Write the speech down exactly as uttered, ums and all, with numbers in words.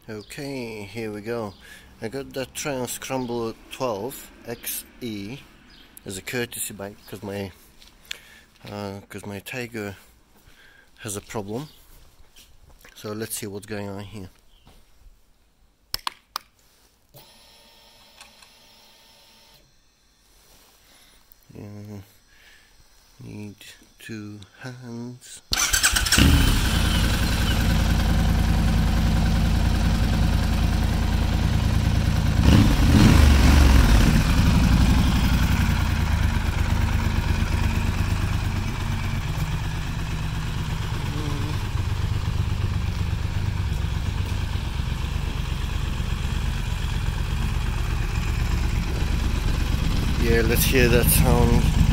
Okay, here we go. I got that Triumph Scramble twelve X E as a courtesy bike because my because uh, my Tiger has a problem. So let's see what's going on here. Yeah, need two hands. Yeah, let's hear that sound.